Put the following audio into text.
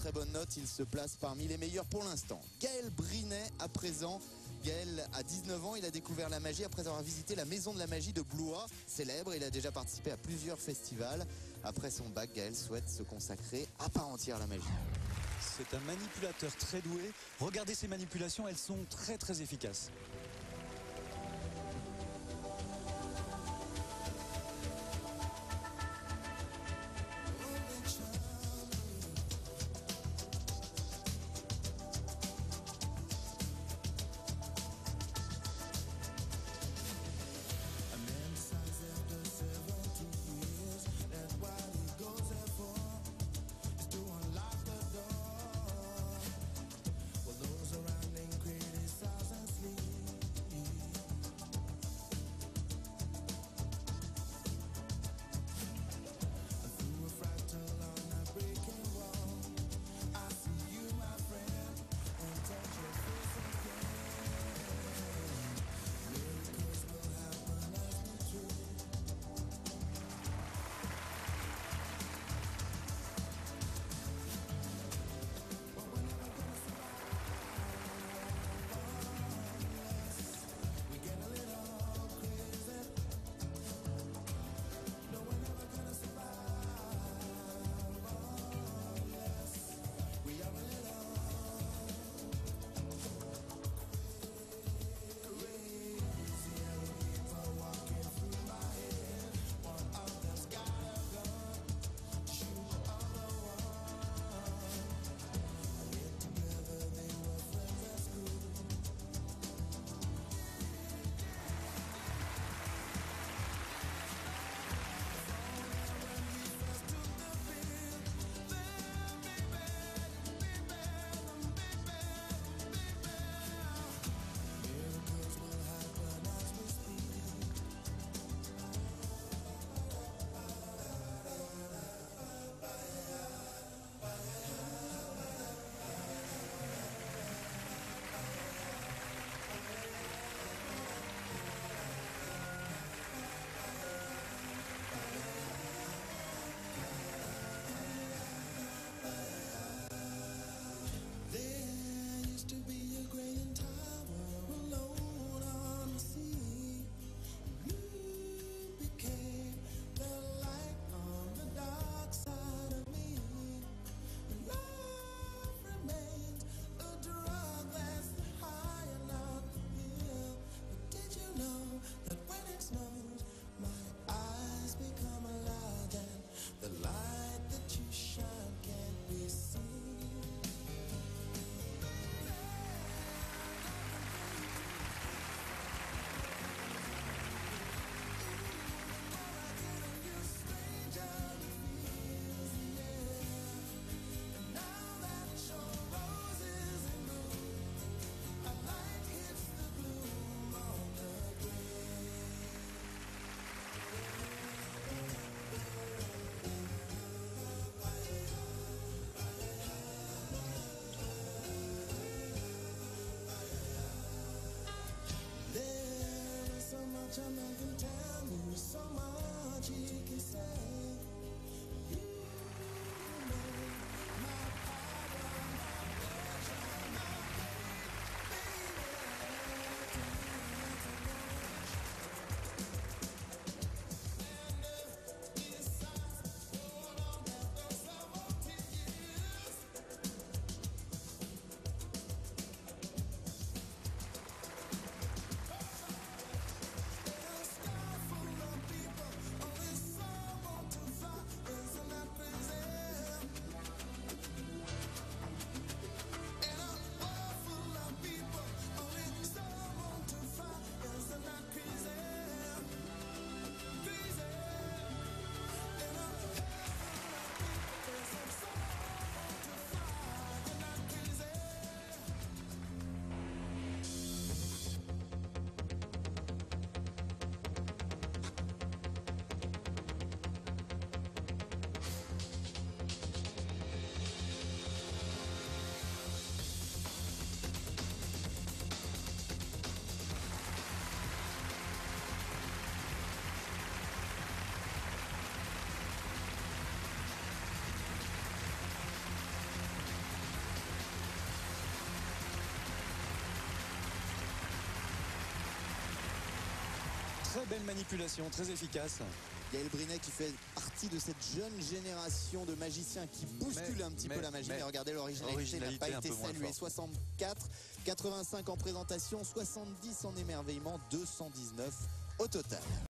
très bonne note. Il se place parmi les meilleurs pour l'instant. Gaël Brinet à présent. Gaël a 19 ans, il a découvert la magie après avoir visité la maison de la magie de Blois, célèbre. Il a déjà participé à plusieurs festivals. Après son bac, Gaël souhaite se consacrer à part entière à la magie. C'est un manipulateur très doué. Regardez ces manipulations, elles sont très très efficaces. Those around him criticize and sleep. très belle manipulation, très efficace. Gaël Brinet qui fait partie de cette jeune génération de magiciens qui bousculent un petit peu la magie. Mais regardez l'originalité n'a pas été saluée. 64, 85 en présentation, 70 en émerveillement, 219 au total.